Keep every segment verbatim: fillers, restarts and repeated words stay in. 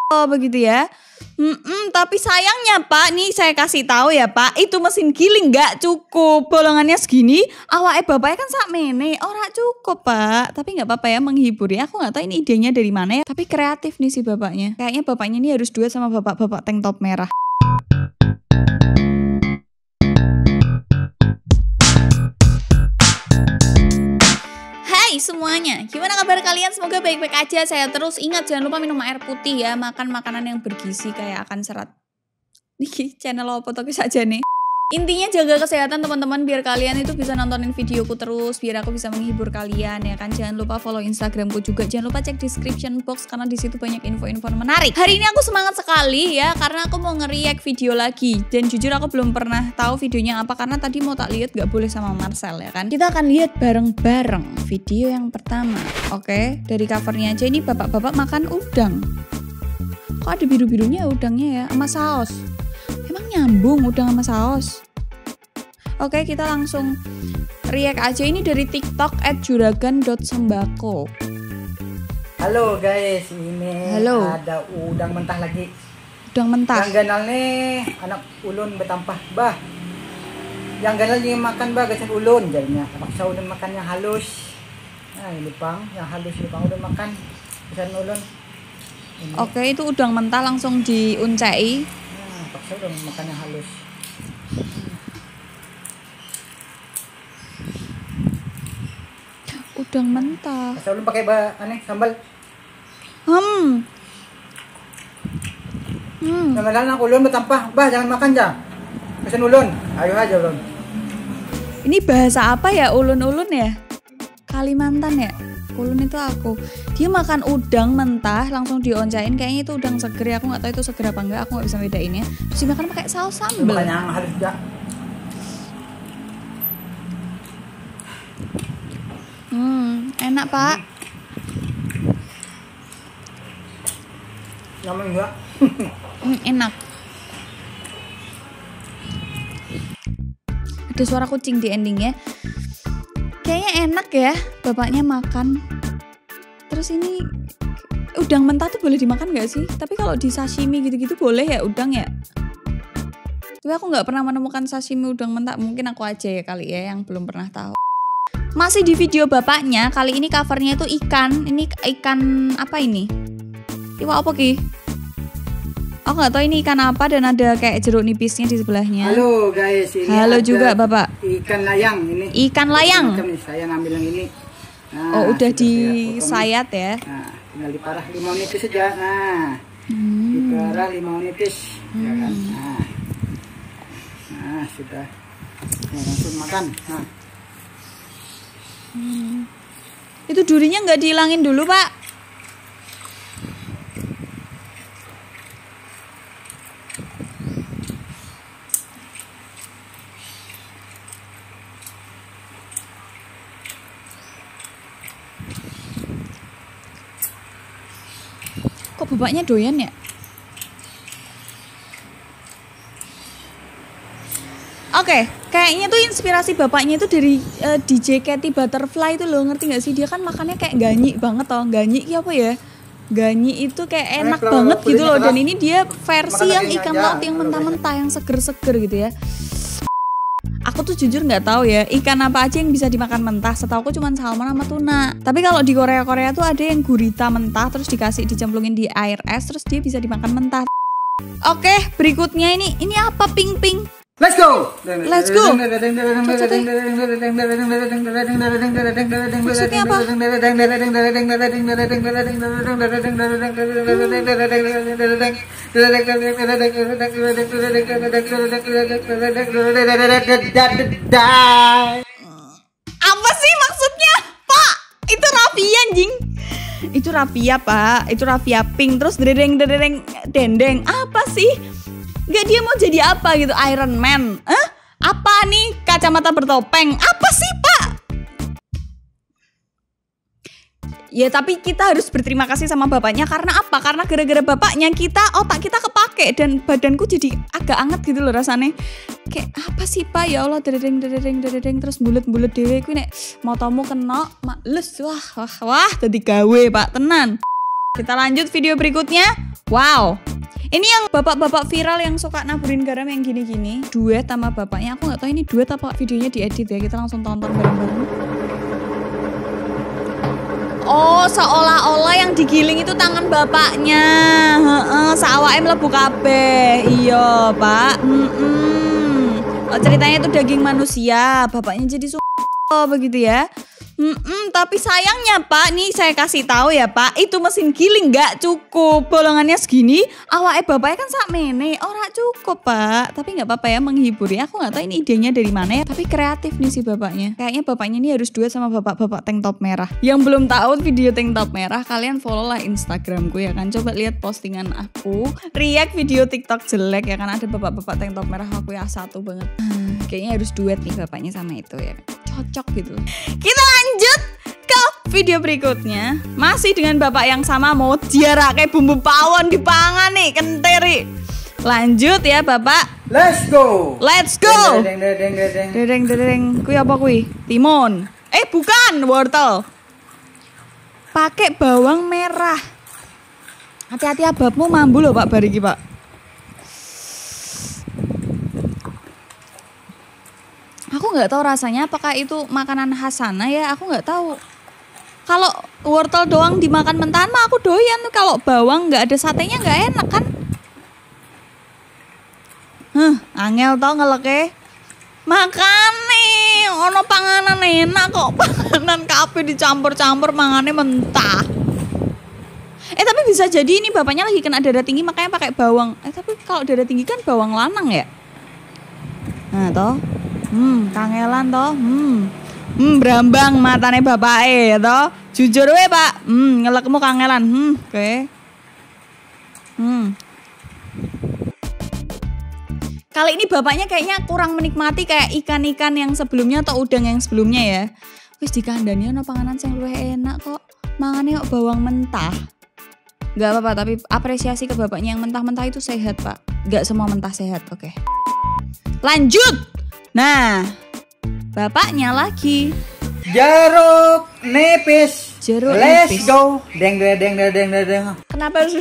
oh, begitu ya. Hmm, tapi sayangnya Pak, nih saya kasih tahu ya Pak, itu mesin giling nggak cukup. Bolongannya segini, awake bapaknya kan sakmene, ora cukup Pak. Tapi nggak apa-apa ya, menghibur ya. Aku nggak tahu ini idenya dari mana ya. Tapi kreatif nih si bapaknya. Kayaknya bapaknya ini harus duet sama bapak-bapak tank top merah. Hai semuanya, gimana kabar kalian? Semoga baik-baik aja. Saya terus ingat jangan lupa minum air putih ya, makan makanan yang bergizi kayak akan serat. Nih channel apa tuh saja nih. Intinya jaga kesehatan teman-teman biar kalian itu bisa nontonin videoku terus, biar aku bisa menghibur kalian ya kan. Jangan lupa follow Instagramku juga, jangan lupa cek description box karena di situ banyak info-info menarik. Hari ini aku semangat sekali ya karena aku mau nge-react video lagi, dan jujur aku belum pernah tahu videonya apa karena tadi mau tak lihat gak boleh sama Marcel ya kan. Kita akan lihat bareng-bareng video yang pertama. Oke, dari covernya aja ini bapak-bapak makan udang. Kok ada biru-birunya udangnya ya, sama saus. Emang nyambung udang sama saus? Oke, kita langsung react aja. Ini dari TikTok at juragan dot sembako. Halo guys, ini Halo. Ada udang mentah lagi. Udang mentah. Yang ganal nih anak ulun bertampah bah. Yang ganal yang makan bah gasan ulun jadinya. Paksa ulun makan yang halus. Nah ini pang, yang halus ini pang ulun makan gasan ulun. Ini. Oke, itu udang mentah langsung diuncai. Nah, paksa ulun makan yang halus. Udang mentah. Paksa ulun pakai bah aneh sambal. Hmm. Hmm. Yang ganal anak ulun bertampah bah jangan makan ja. Gasan ulun. Ayo aja ulun. Ini bahasa apa ya, ulun-ulun ya? Kalimantan ya? Ulun itu aku. Dia makan udang mentah langsung dioncain, kayaknya itu udang seger ya. Aku nggak tahu itu seger apa enggak, aku nggak bisa bedainnya. Terus dimakan pakai saus sambal. Makan yang halus ja. Hmm, enak Pak. Nyaman enggak? Hmm, enak. Ada suara kucing di endingnya. Kayaknya enak ya, bapaknya makan. Terus ini udang mentah tuh boleh dimakan nggak sih? Tapi kalau di sashimi gitu-gitu boleh ya udang ya? Tapi aku nggak pernah menemukan sashimi udang mentah. Mungkin aku aja ya kali ya yang belum pernah tahu. Masih di video bapaknya, kali ini covernya itu ikan. Ini ikan apa ini? Iwak apa ki? Aku nggak tahu ini ikan apa dan ada kayak jeruk nipisnya di sebelahnya. Halo guys, ini Halo ada juga Bapak. Ikan layang ini. Ikan layang. Macam nih, saya ngambil yang ini. Nah, Oh udah sudah disayat ya? Nah, tinggal diparah limau nipis saja. Nah, Hmm. diparah limau nipis, Hmm. ya kan. Nah, nah sudah. Nah, langsung makan. Nah, Hmm. Itu durinya nggak dihilangin dulu Pak? Kok bapaknya doyan ya? Oke, kayaknya tuh inspirasi bapaknya itu dari uh, D J Katy Butterfly itu loh, ngerti gak sih? Dia kan makannya kayak ganyi banget toh. Ganyi apa ya? Ganyi itu kayak enak kalau banget gitu loh. keras, Dan ini dia versi makan yang daging ikan aja, laut yang kalau mentah-mentah, yang seger-seger gitu ya. Aku tuh jujur nggak tahu ya ikan apa aja yang bisa dimakan mentah. Setauku cuma salmon sama tuna. Tapi kalau di Korea-Korea tuh ada yang gurita mentah terus dikasih dicemplungin di air es terus dia bisa dimakan mentah. Oke, berikutnya ini ini apa ping-ping? let's go. Let's go. Maksudnya apa? Apa sih maksudnya, Pak? Itu raffia anjing. Itu raffia, Pak. Itu raffia pink terus dereng-dereng dendeng. Apa sih? Nggak, dia mau jadi apa gitu, Iron Man? Hah? Apa nih, kacamata bertopeng? Apa sih Pak? Ya tapi kita harus berterima kasih sama bapaknya. Karena apa? Karena gara-gara bapaknya kita, otak kita kepake. Dan badanku jadi agak anget gitu loh rasanya. Kayak apa sih Pak? Ya Allah, dereng dereng dereng terus bulet-bulet dewe. Ku nek motomu kena males. Wah wah wah, tadi gawe Pak, tenan. Kita lanjut video berikutnya. Wow. Ini yang bapak-bapak viral yang suka naburin garam yang gini-gini. Duet sama bapaknya. Aku nggak tahu ini duet apa videonya diedit ya. Kita langsung tonton bareng-bareng. Oh, seolah-olah yang digiling itu tangan bapaknya. Heeh, sawake mlebu kabeh. Iya, Pak. Mm-mm. Oh, ceritanya itu daging manusia. Bapaknya jadi su***, begitu ya. Mm-mm, tapi sayangnya Pak, nih saya kasih tahu ya Pak, itu mesin giling nggak cukup, bolongannya segini, awake bapaknya kan sak mene, ora cukup Pak. Tapi nggak apa-apa ya, menghibur ya. Aku nggak tahu ini idenya dari mana ya, tapi kreatif nih si bapaknya. Kayaknya bapaknya ini harus duet sama bapak-bapak tank top merah. Yang belum tahu video tank top merah, kalian follow lah Instagramku ya kan. Coba lihat postingan aku, react video TikTok jelek ya kan, ada bapak-bapak tank top merah aku ya satu banget. Hmm, kayaknya harus duet nih bapaknya sama itu ya. Cocok gitu. Kita lanjut ke video berikutnya. Masih dengan bapak yang sama, mau diarake bumbu pawon dipangan nih, kenteri. Lanjut ya bapak. Let's go. Let's go. Deng deng deng deng deng. Dereng dereng. Kui apa kui? Timun. Eh bukan, wortel. Pakai bawang merah. Hati-hati ababmu mambu loh Pak bariki Pak. Aku nggak tahu rasanya apakah itu makanan khas sana ya, aku nggak tahu. Kalau wortel doang dimakan mentahan mah aku doyan. Kalau bawang nggak ada satenya nggak enak kan? Huh, angel tau ngeleke. Makan nih, ono panganan enak kok, panganan kafe dicampur-campur mangane mentah. Eh tapi bisa jadi ini bapaknya lagi kena darah tinggi makanya pakai bawang. Eh tapi kalau darah tinggi kan bawang lanang ya. Nah toh. Hmm, kangelan toh. Hmm. Hmm, berambang matane bapake toh. Jujur we, Pak. Hmm, ngelekmu kangelan. Hmm, oke. Okay. Hmm. Kali ini bapaknya kayaknya kurang menikmati kayak ikan-ikan yang sebelumnya atau udang yang sebelumnya ya. Wis dikandani ono panganan sing luwih enak kok. Mangane kok bawang mentah. Gak apa-apa, tapi apresiasi ke bapaknya, yang mentah-mentah itu sehat, Pak. Gak semua mentah sehat, oke. Okay. Lanjut. Nah, bapaknya lagi. Jeruk nipis. Jeruk Let's nipis. go. Deng deng deng deng deng deng. Kenapa harus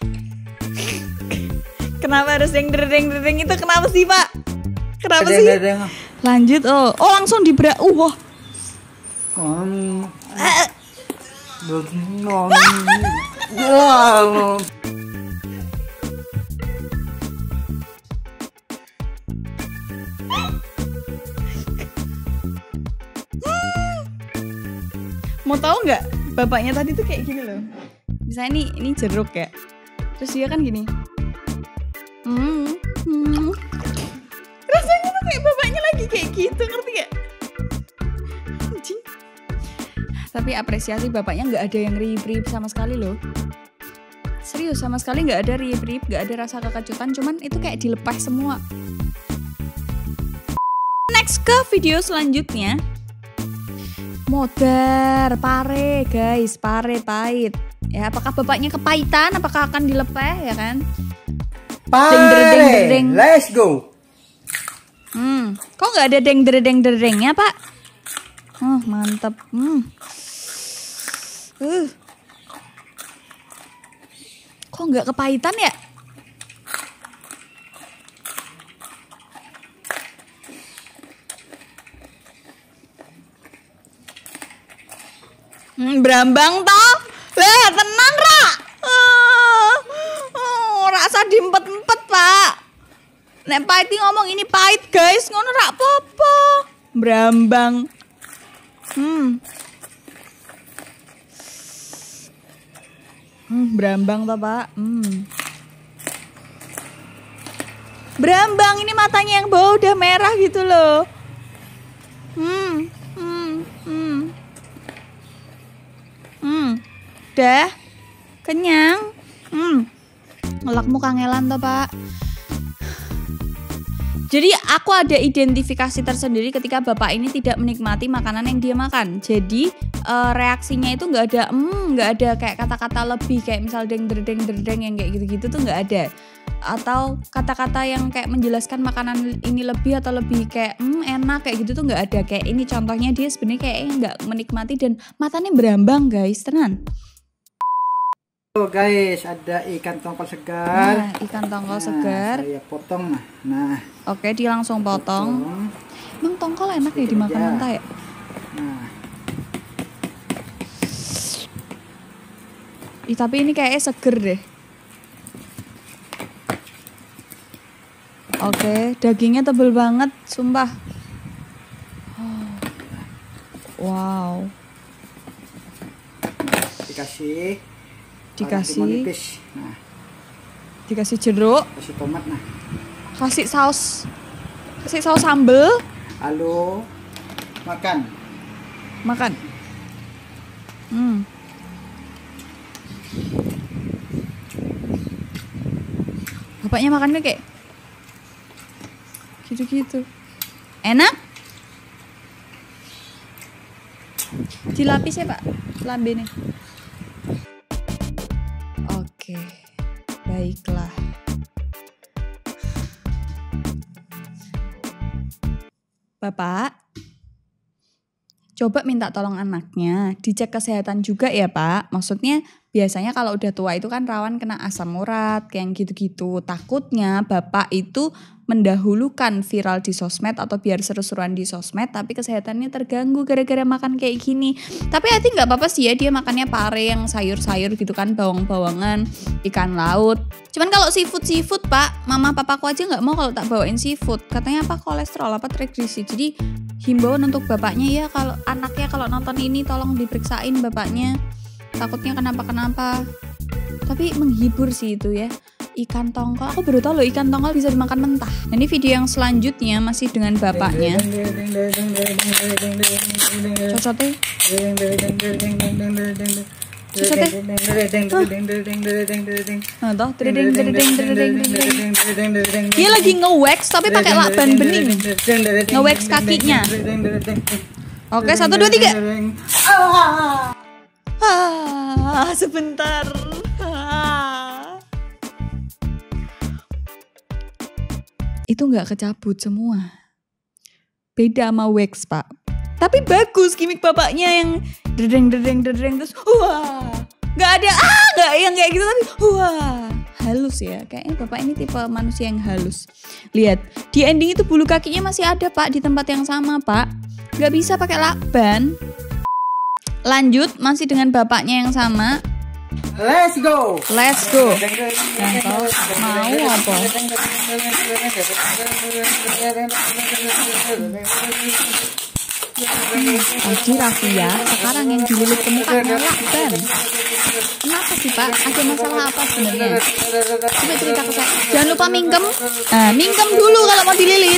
Kenapa harus deng deng deng deng itu kenapa sih, Pak? Kenapa deng, sih? Deng, deng. Lanjut. Oh, oh langsung dibra. Uh, wah. Um, Eh, Mau tahu nggak? Bapaknya tadi tuh kayak gini loh. Misalnya ini ini jeruk ya. Terus dia kan gini. Hmm, hmm. Rasanya tuh kayak bapaknya lagi kayak gitu, ngerti gak? Anjing. Tapi apresiasi bapaknya nggak ada yang rip-rip sama sekali loh. Serius sama sekali nggak ada rip-rip, nggak ada rasa kekejutan, cuman itu kayak dilepas semua. Next ke video selanjutnya. Modar, pare guys, pare pahit. Ya, apakah bapaknya kepahitan? Apakah akan dilepeh ya kan? Pare, let's go. Hmm, kok nggak ada deng derdeng derdengnya Pak? Oh mantep. Hmm. Uh. Kok nggak kepahitan ya? Hmm, berambang toh? Lah, tenan ra? Uh, oh, rasa diempet-empet, Pak. Nek pahit ngomong ini pahit, guys. Ngono ra apa-apa. Berambang. Hmm. Hmm, berambang toh, Pak. Hmm. Berambang ini matanya yang bau udah merah gitu loh. Hmm. Hmm. Hmm. Hmm, udah kenyang. Hmm, ngelakmu kangelan toh Pak. Jadi aku ada identifikasi tersendiri ketika bapak ini tidak menikmati makanan yang dia makan. Jadi uh, reaksinya itu nggak ada, hmm, nggak ada kayak kata-kata lebih kayak misal deng derdeng derdeng yang kayak gitu-gitu tuh nggak ada. Atau kata-kata yang kayak menjelaskan makanan ini lebih atau lebih kayak hmm, enak kayak gitu tuh nggak ada. Kayak ini contohnya dia sebenarnya kayak nggak menikmati dan matanya berambang guys, tenan. Oh guys, ada ikan tongkol segar. Nah, ikan tongkol nah, segar. Saya potong nah. Nah. Oke, dia langsung potong. potong. Emang tongkol enak ya dimakan aja. mentah ya? Nah. Ih, tapi ini kayaknya seger deh. Oke, dagingnya tebel banget, sumpah. Oh. Wow. Dikasih. Dikasih. Nah. Dikasih jeruk. Kasih tomat nah. Kasih saus. Kasih saus sambel. Lalu makan. Makan. Hmm. Bapaknya makannya kayak gitu-gitu. Enak? Dilapis ya Pak, lambe nih. Oke, baiklah. Bapak, coba minta tolong anaknya, dicek kesehatan juga ya Pak. Maksudnya biasanya kalau udah tua itu kan rawan kena asam urat, kayak gitu-gitu. Takutnya Bapak itu mendahulukan viral di sosmed atau biar seru-seruan di sosmed, tapi kesehatannya terganggu gara-gara makan kayak gini. Tapi I think gak apa-apa sih ya, dia makannya pare yang sayur-sayur gitu kan, bawang-bawangan, ikan laut. Cuman kalau seafood-seafood Pak, mama papaku aja gak mau kalau tak bawain seafood. Katanya apa kolesterol, apa triglyceride. Jadi himbauan untuk bapaknya ya, kalau anaknya kalau nonton ini tolong diperiksain bapaknya. Takutnya kenapa-kenapa. Tapi menghibur sih itu ya. Ikan tongkol, aku baru tahu loh ikan tongkol bisa dimakan mentah. Nah, ini video yang selanjutnya masih dengan bapaknya. Cocotnya. Cocotnya. Nah, toh, dredeng dredeng dredeng dredeng. Dia lagi nge-wax tapi pakai lakban bening. Nge-wax kakinya. Oke, satu dua tiga. Ah, sebentar. Ah. Itu nggak kecabut semua. Beda sama wax Pak. Tapi bagus gimmick bapaknya yang dedeng dedeng dedeng terus wah. Nggak ada ah nggak yang kayak gitu tapi wah. Halus ya. Kayaknya bapak ini tipe manusia yang halus. Lihat, di ending itu bulu kakinya masih ada Pak di tempat yang sama Pak. Nggak bisa pakai lakban. Lanjut masih dengan bapaknya yang sama. Let's go. Let's go. Yang kau mau apa? Tadi Rafia, sekarang yang dililit ke muka lakban. Kenapa sih Pak? Ada masalah apa sebenarnya? Coba cerita ke saya. Jangan lupa mingkem. Nah, mingkem dulu kalau mau dililit.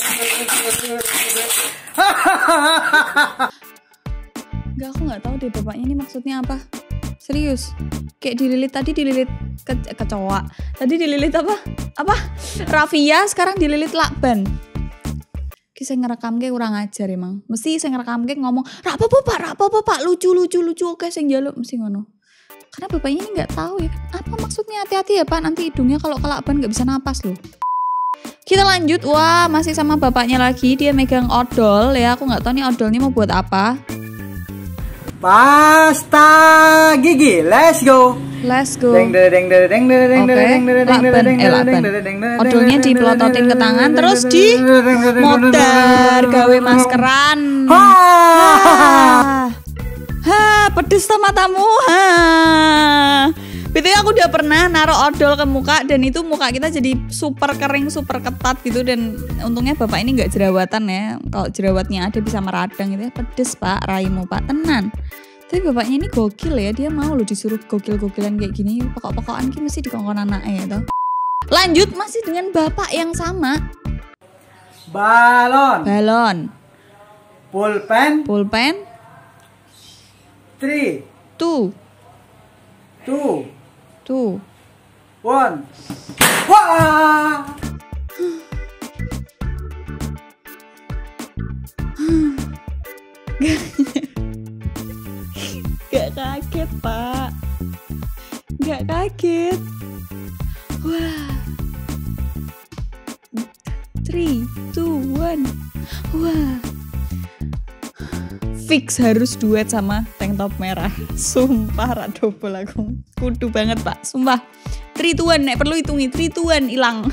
Enggak, aku nggak tahu deh bapaknya ini maksudnya apa. Serius, kayak dililit tadi dililit ke kecoa, tadi dililit apa? Apa? Rafia, sekarang dililit lakban. Kisah ngerekam kayak kurang ajar emang. Mesti saya ngerekam kayak ngomong, rapopo Pak, rapopo Pak, lucu lucu lucu, oke saya jaluk mesti ngono. Karena bapaknya ini nggak tahu ya, apa maksudnya hati-hati ya Pak, nanti hidungnya kalau ke lakban nggak bisa napas loh. Kita lanjut, wah masih sama bapaknya lagi, dia megang odol ya, aku nggak tahu nih odolnya mau buat apa. Pasta gigi, let's go. Let's go. Deng deng deng deng deng deng deng lakban, eh lakban. Odolnya dipelototin ke tangan, terus di modar, gawe maskeran. Ha, ha, pedes toh matamu. Ha. Betul aku udah pernah naruh odol ke muka dan itu muka kita jadi super kering, super ketat gitu dan untungnya bapak ini nggak jerawatan ya. Kalau jerawatnya ada bisa meradang gitu ya. Pedes Pak, raimu Pak, tenan. Tapi bapaknya ini gokil ya, dia mau loh disuruh gokil-gokilan kayak gini. Pokok-pokokan ki mesti dikongkon anaknya ya toh. Lanjut masih dengan bapak yang sama. Balon. Balon. Pulpen. Pulpen. Three. Two. Two. Two. One. Wah. Gak kaget Pak. Gak kaget. Wah. Three, two, one. Wah. Fix harus duet sama Teng top merah. Sumpah rak double aku. Kudu banget pak, sumpah. Trituan nek perlu hitungi, trituan hilang.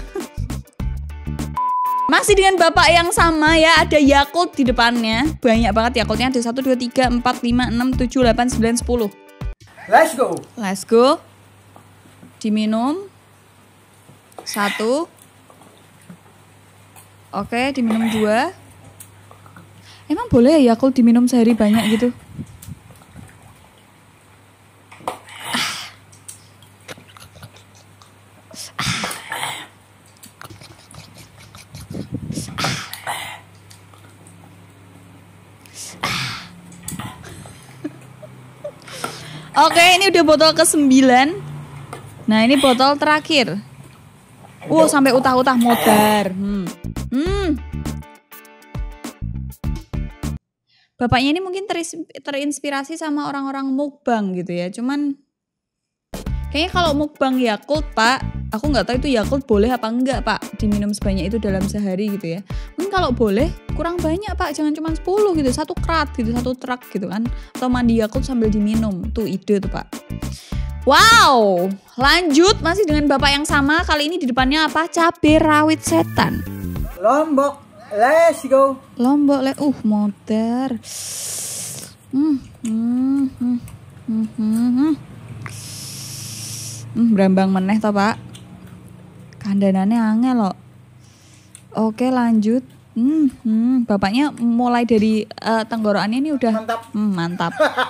Masih dengan bapak yang sama ya, ada Yakult di depannya. Banyak banget Yakultnya, ada satu, dua, tiga, empat, lima, enam, tujuh, delapan, sembilan, sepuluh. Let's go. Let's go. Diminum. Satu. Oke, diminum dua. Emang boleh ya Yakult diminum sehari banyak gitu? Oke, ini udah botol ke sembilan. Nah, ini botol terakhir. Wow, sampai utah-utah modar. Hmm. Hmm. Bapaknya ini mungkin terinspirasi sama orang-orang mukbang gitu ya. Cuman kayaknya kalau mukbang Yakult, Pak, aku nggak tahu itu Yakult boleh apa enggak, Pak, diminum sebanyak itu dalam sehari gitu ya. Mungkin kalau boleh kurang banyak, Pak, jangan cuma sepuluh gitu, satu krat gitu, satu truk gitu kan. Atau mandi Yakult sambil diminum, tuh ide tuh, Pak. Wow, lanjut masih dengan bapak yang sama, kali ini di depannya apa? Cabai rawit setan. Lombok, let's go. Lombok, le, uh, motor. Hmm, hmm, hmm, hmm, hmm, hmm. Hmm, berambang meneh toh Pak. Kandanannya angel loh. Oke lanjut. Hmm, hmm, bapaknya mulai dari uh, tenggorokannya ini udah mantap. Hmm, mantap.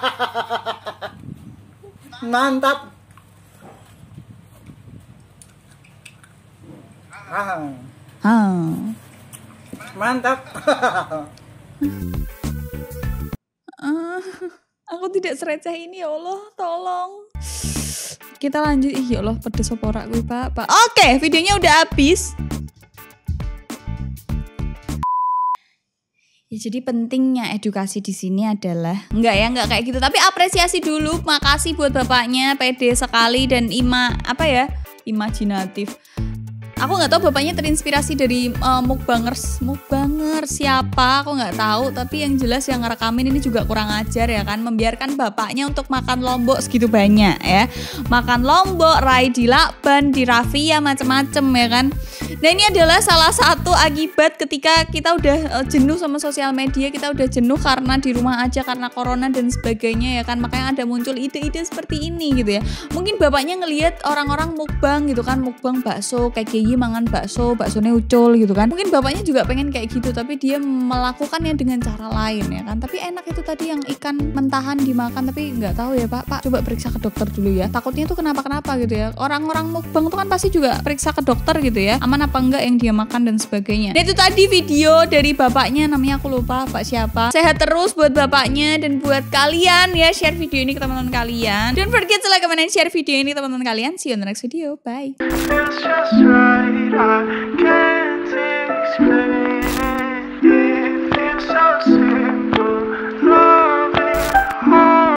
Mantap. Ah. Ah. Mantap. uh, aku tidak sereceh ini ya Allah, tolong. Kita lanjut. Ih ya Allah, pedes oporak gue Pak. Pak. Oke, videonya udah habis. Ya, jadi pentingnya edukasi di sini adalah enggak ya, enggak kayak gitu. Tapi apresiasi dulu, makasih buat bapaknya, pede sekali dan ima apa ya, imajinatif. Aku nggak tahu bapaknya terinspirasi dari uh, mukbangers, mukbangers siapa, aku nggak tahu. Tapi yang jelas yang ngerekamin ini juga kurang ajar ya kan, membiarkan bapaknya untuk makan lombok segitu banyak ya, makan lombok, rai di lakban, di rafia macem-macem ya kan. Nah ini adalah salah satu akibat ketika kita udah uh, jenuh sama sosial media, kita udah jenuh karena di rumah aja karena corona dan sebagainya ya kan, makanya ada muncul ide-ide seperti ini gitu ya. Mungkin bapaknya ngelihat orang-orang mukbang gitu kan, mukbang bakso kayak gini, mangan bakso, baksonya ucul gitu kan. Mungkin bapaknya juga pengen kayak gitu, tapi dia melakukannya dengan cara lain ya kan. Tapi enak itu tadi yang ikan mentahan dimakan, tapi nggak tahu ya Pak, Pak coba periksa ke dokter dulu ya. Takutnya tuh kenapa-kenapa gitu ya. Orang-orang mukbang tuh kan pasti juga periksa ke dokter gitu ya, aman apa enggak yang dia makan dan sebagainya. Nah itu tadi video dari bapaknya, namanya aku lupa Pak siapa. Sehat terus buat bapaknya dan buat kalian ya, share video ini ke teman-teman kalian. Don't forget to like, comment, and share video ini ke teman-teman kalian. See you on the next video. Bye. I can't explain.